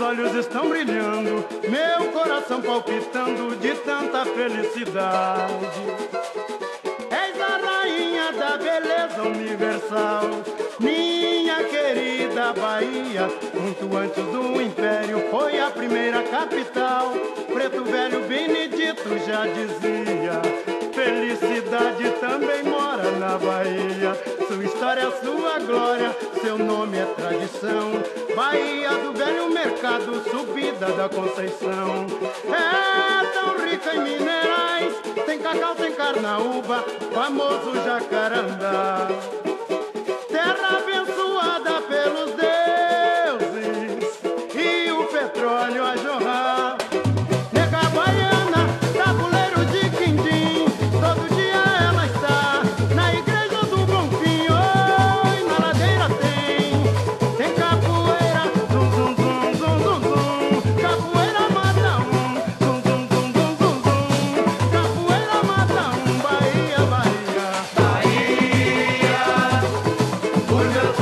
olhos estão brilhando, meu coração palpitando de tanta felicidade. És a rainha da beleza universal, minha querida Bahia. Muito antes do império foi a primeira capital. Preto Velho Benedito já dizia, felicidade também mora na Bahia. Sua história, sua glória, seu nome é tradição. Bahia do Velho Mercado, subida da Conceição. É tão rica em minerais, tem cacau, tem carnaúba, famoso jacarandá. Terra abençoada pelos deuses e o petróleo a jorrar. Nega baiana, tabuleiro de quindim, todo dia ela está na igreja do Bonfim. Oi, na ladeira tem capoeira, zum zum zum zum zum zum. Capoeira mata zum zum zum zum zum zum. Capoeira mata Bahia, Bahia, Bahia, orgulho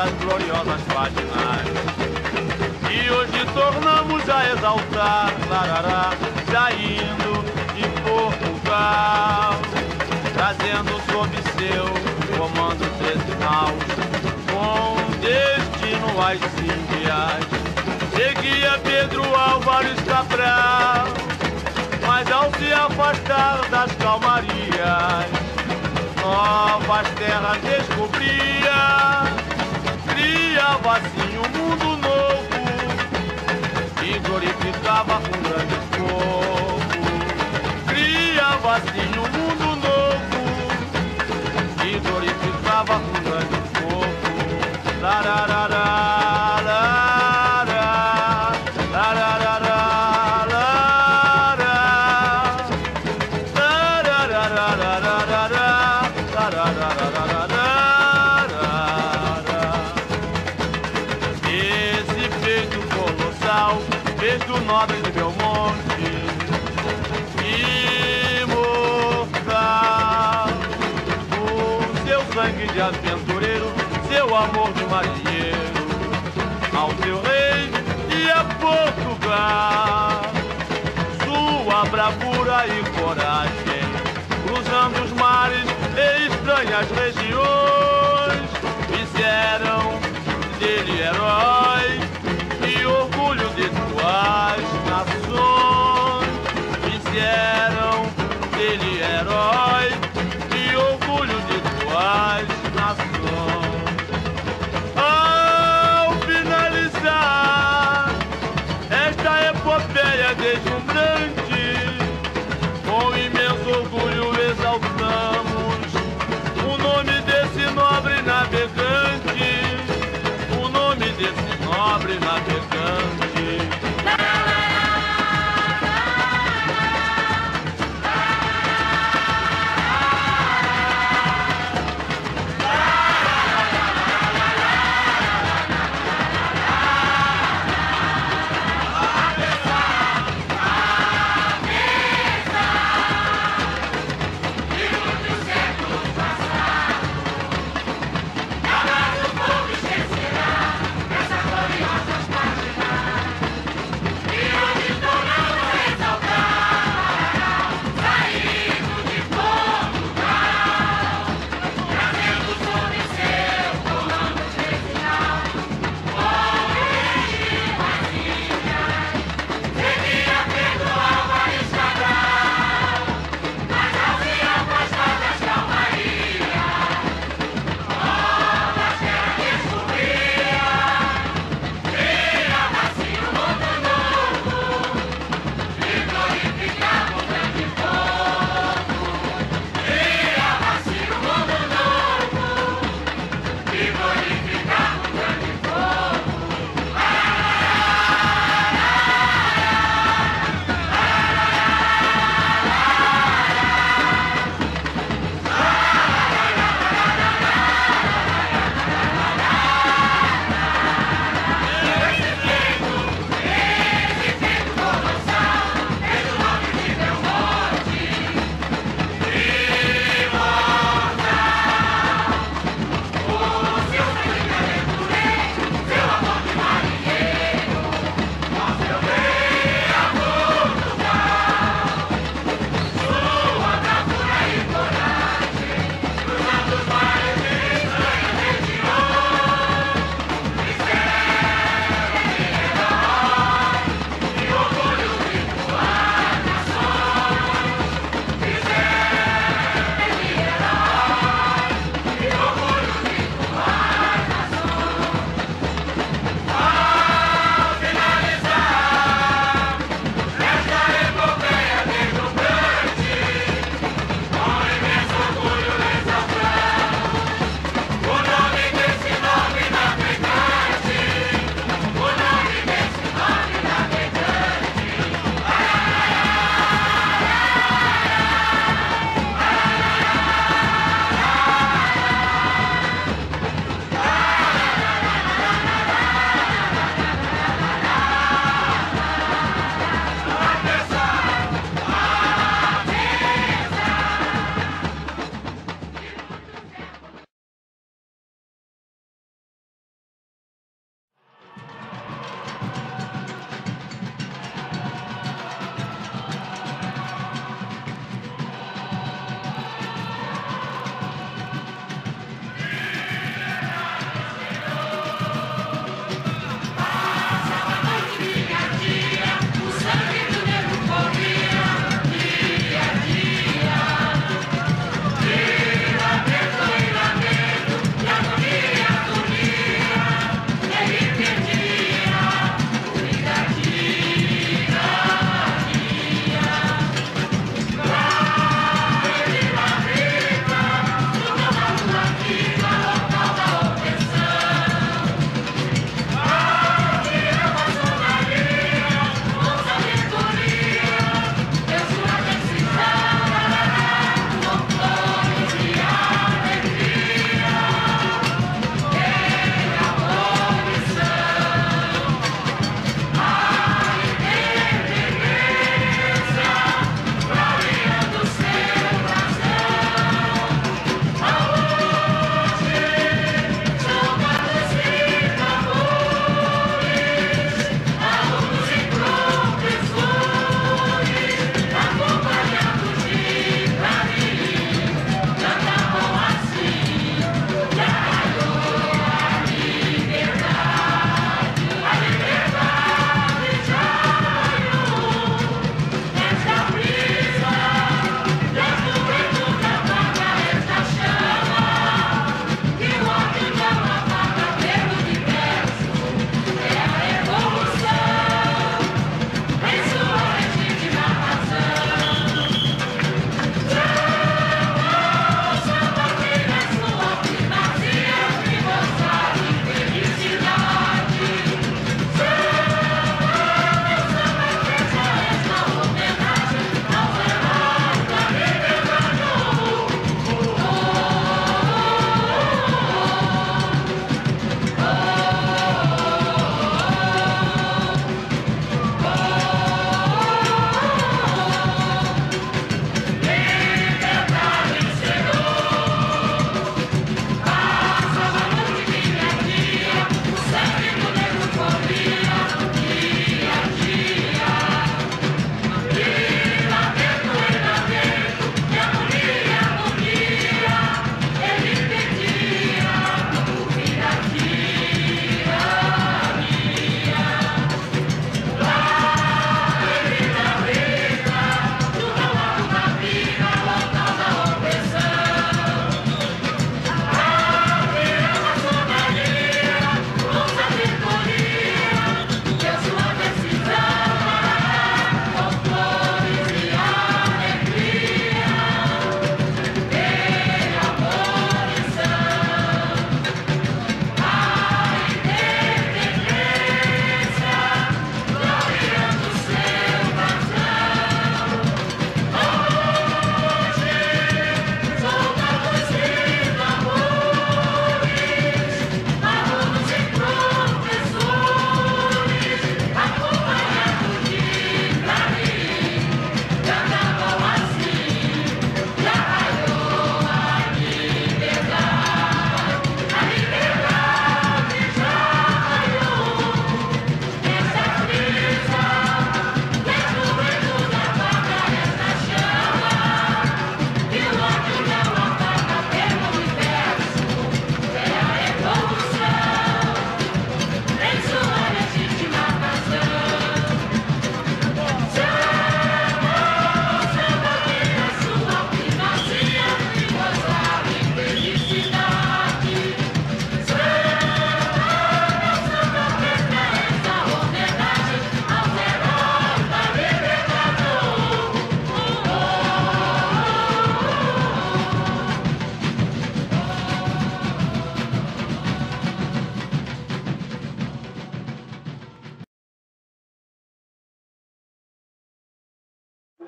das gloriosas páginas e hoje tornamos a exaltar, larará, saindo de Portugal, trazendo sob seu comando 13 naus, com destino às Índias. Seguia Pedro Álvares Cabral, mas ao se afastar das calmarias, novas terras descobria, criava assim um mundo novo e glorificava um grande povo. Criava assim um mundo novo e glorificava um grande povo. Lararará. Esse peito colossal fez do nobre de Belmonte imortal, o seu sangue de aventureiro, seu amor de marinheiro, ao seu rei e a Portugal, sua bravura e coragem, cruzando os mares e estranhas regiões, fizeram dele herói e orgulho de suas nações. Fizeram dele herói e orgulho de suas nações. Ao finalizar esta epopeia deslumbrante, com imenso orgulho exaltamos o nome desse nobre navegante, o nome desse nobre navegante.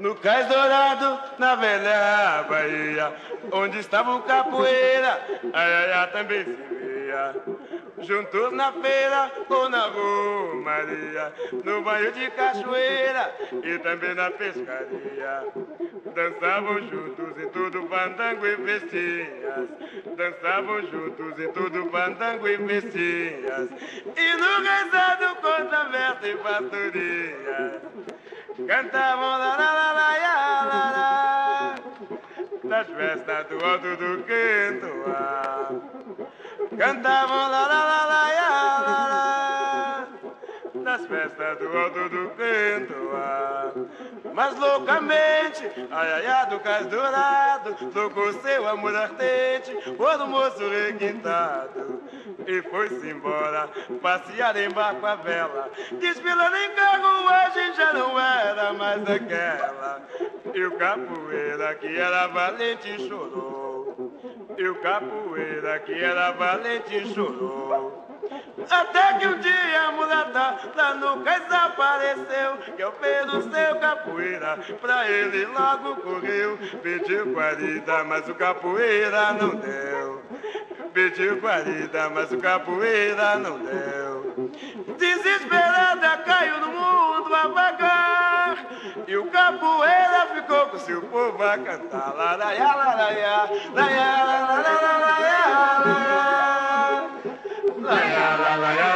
no Cais Dourado, na velha Bahia, onde estava o capoeira, ai, ai, ai, também se via. Juntos na feira ou na romaria, no banho de cachoeira e também na pescaria. Dançavam juntos em tudo fandango e festinhas. Dançavam juntos em tudo fandango e festinhas. E no rezado contraverso e pastorias. Cantavam la la la la ya, la la, das festas do alto do Quentoá. Cantavam la la la la ya, la la, das festas do alto do Quentoá. Mas loucamente, ai ai ai do Cais Dourado, tocou seu amor ardente, o do moço requintado. E foi-se embora, passear em barco a vela, desfilando em carruagem já não era mais aquela. E o capoeira que era valente chorou, e o capoeira que era valente chorou. Até que um dia a mulata lá no cais apareceu, que ao ver o seu capoeira pra ele logo correu. Pediu guarida, mas o capoeira não deu. Pediu guarida, mas o capoeira não deu. Desesperada caiu no mundo a vagar, e o capoeira ficou com seu povo a cantar. Laraiá, laraiá, laraiá, laraiá, laraiá. La la la la la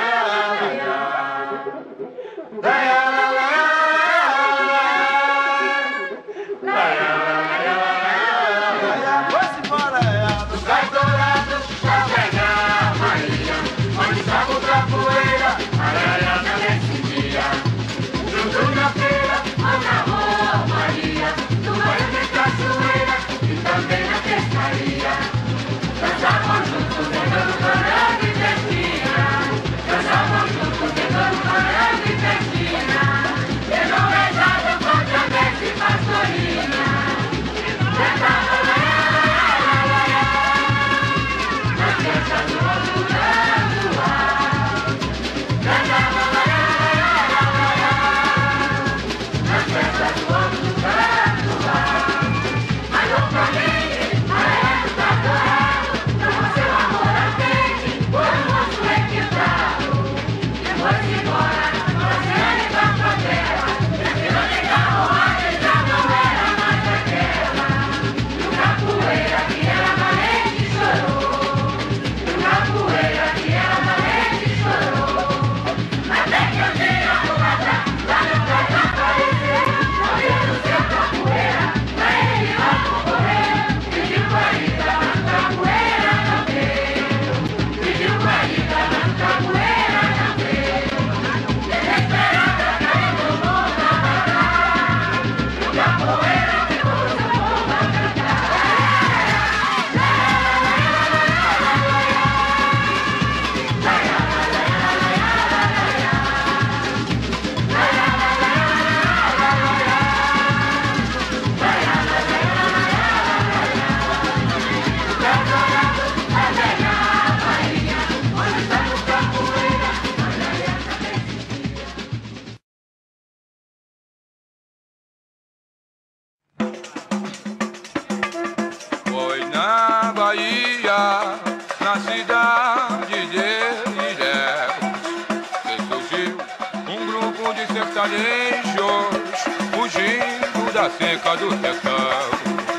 fugindo da seca do sertão.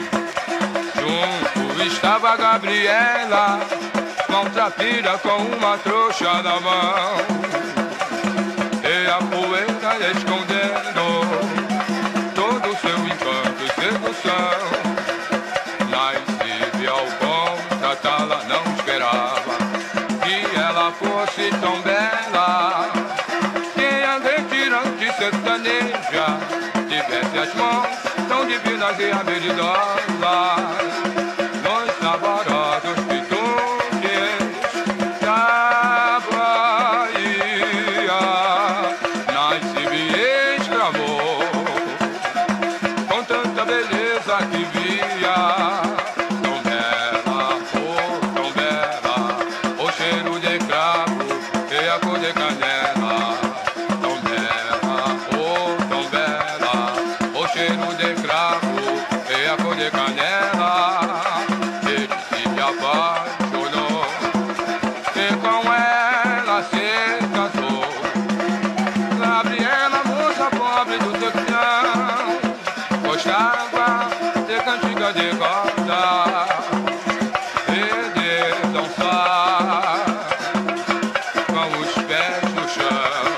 Junto estava a Gabriela, maltrapilha com uma trouxa na mão, e a poeira escondendo todo o seu encanto e sedução. Mas se ao contratá-la não esperava que ela fosse tão bela, que a retirante sertaneja tivesse as mãos tão divinas e habilidosas. Nos saborosos quitutes da Bahia nasce este amor, com tanta beleza que via. Tão bela, oh, tão bela, o cheiro de cravo e a cor de canela. Tão bela, oh, tão bela, o cheiro gosta de cantar e de dançar com os pés no chão.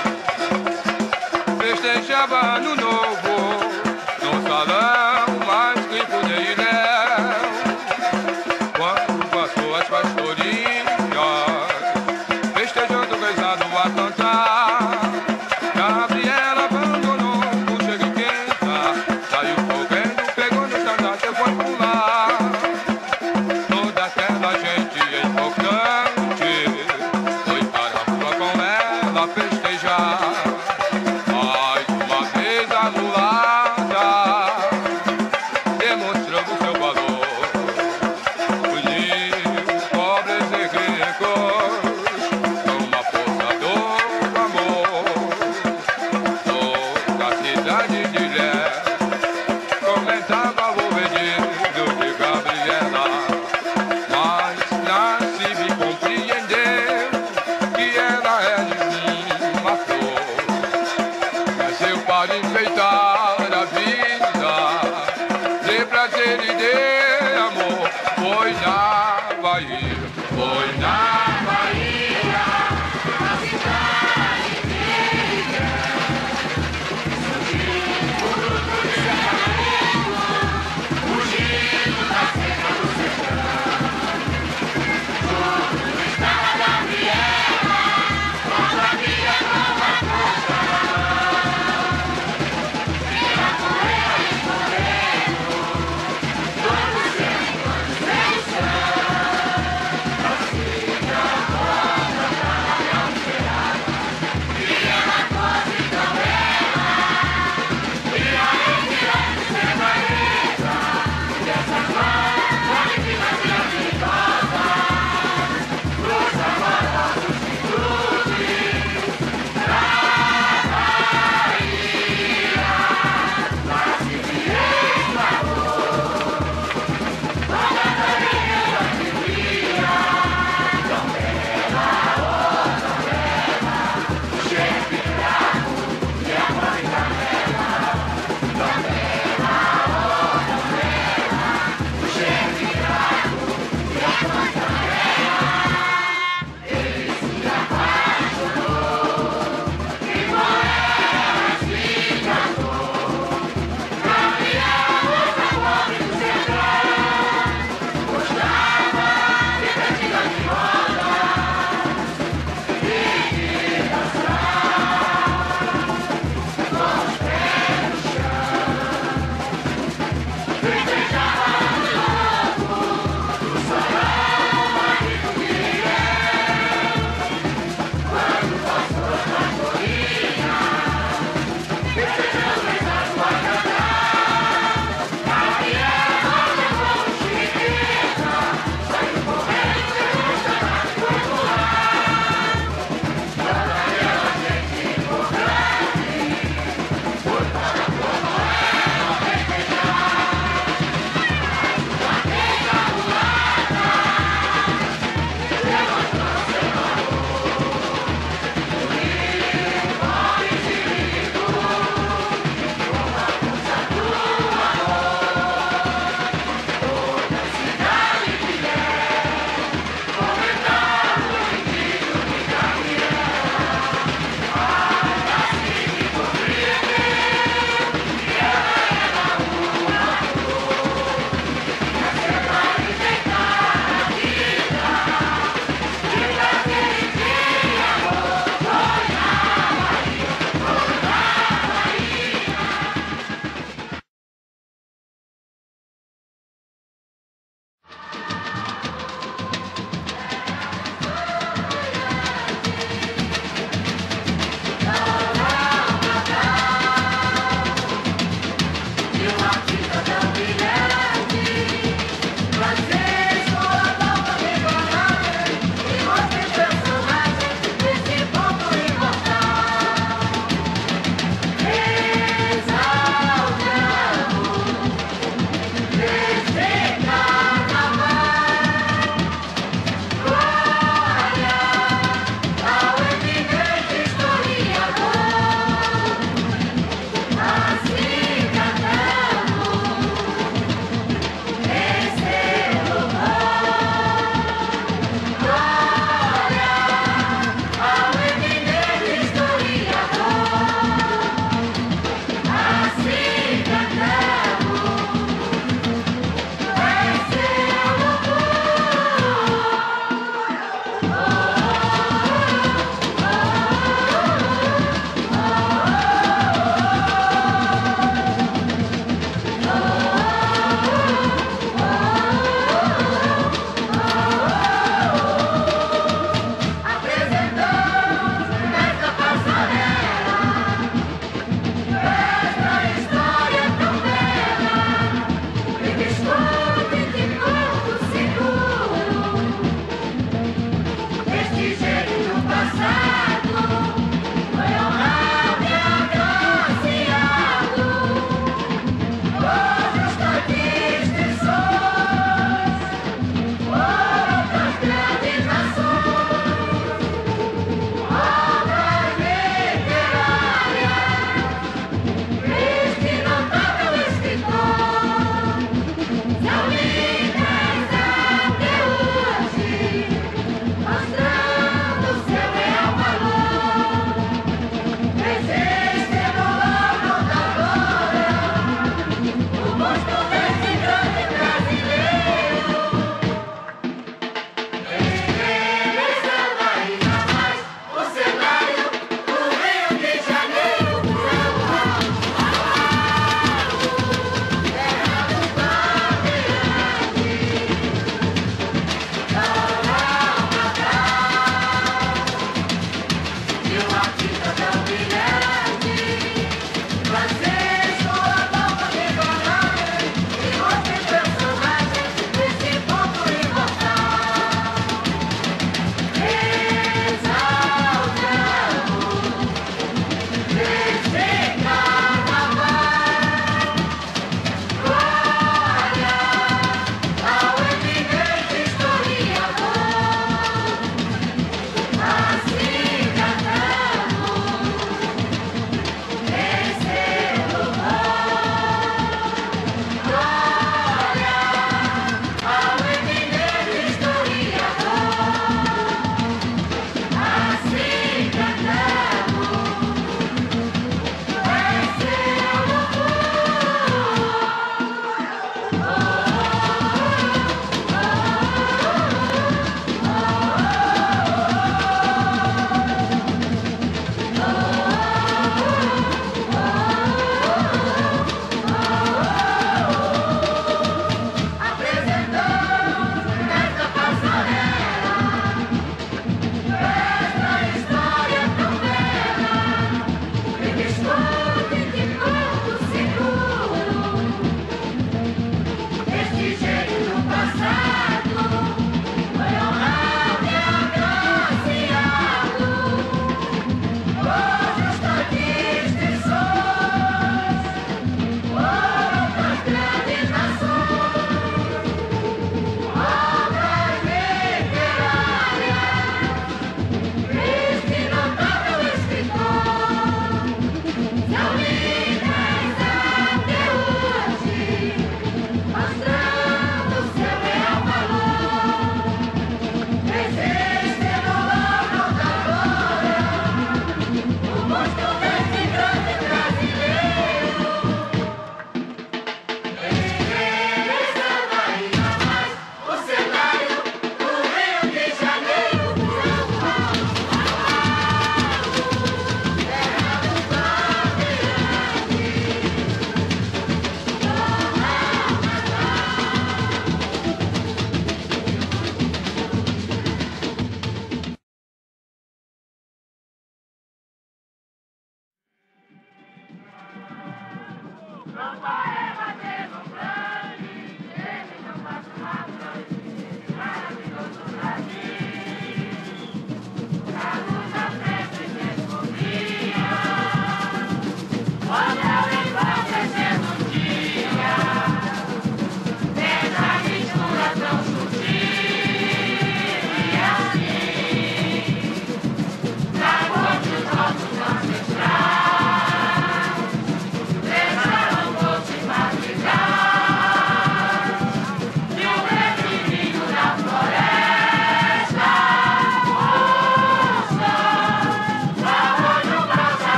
Festejava ano novo no salão mais limpo de Ilhéu, quando passou as pastorinhas, festejando rezado a cantar. Gabriela abandonou o chega e quenta, saiu correndo, pegou no estandarte e foi pular. Toda aquela gente importante foi para a rua com ela festejar. Mais uma vez a mulata demonstrando seu valor, uniu pobres e ricos com uma força do amor. Toda a cidade de Ilhéu comentava o pedido de Gabriela, mas nasce me compreendeu que ela é de mim uma flor, nasceu para enfeitar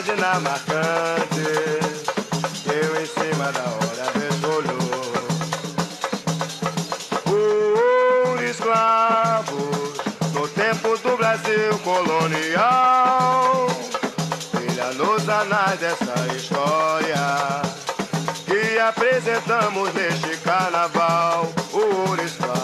página marcante, eu em cima da hora desfolhou. Por escravos, no tempo do Brasil colonial, brilha nos anais dessa história que apresentamos neste carnaval. Por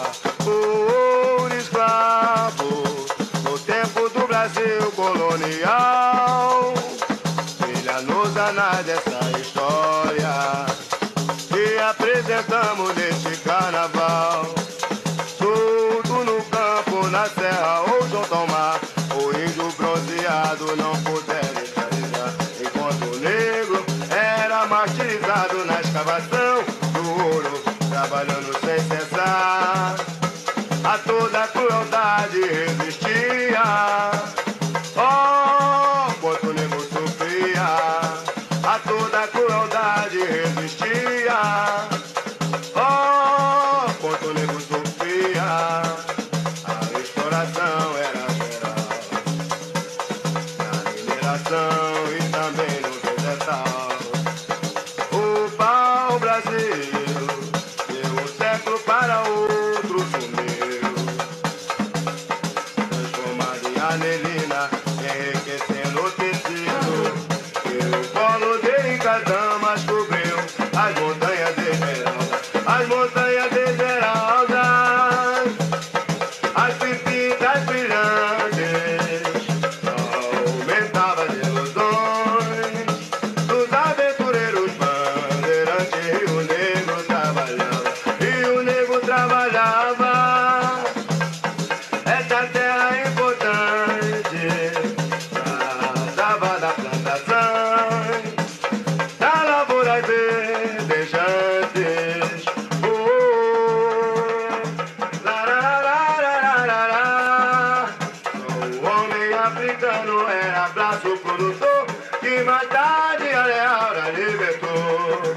escravo, no tempo do Brasil colonial, brilha nos anais dessa história que apresentamos neste carnaval. Tudo no campo, na serra ou junto ao mar, o índio bronzeado não puder escravizar, enquanto o negro era martirizado na escavação do ouro, trabalhando sem cessar. A toda crueldade resistia, oh, quanto o negro sofria. A toda crueldade resistia, oh, quanto o negro sofria. A exploração era geral, na mineração e também no vegetal. O pau-brasil deu um século para outro sumiu, transformado em anelina, enriquecendo o tecido. E o colo de Icadamas cobriu as montanhas de Esmeralda, as montanhas de Esmeralda, as pintitas brilhantes, aumentava as ilusões dos aventureiros bandeirantes. Rio Negro trabalhava, Rio Negro trabalhava. Essa terra é importante, tratava da plantação, da lavoura verdejantes. O homem africano era braço produtor que mais tarde a Leara libertou.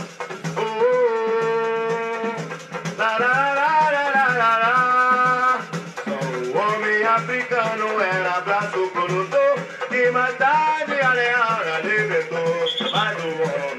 O homem africano era braço produtor que mais tarde a Leara libertou. Mas o homem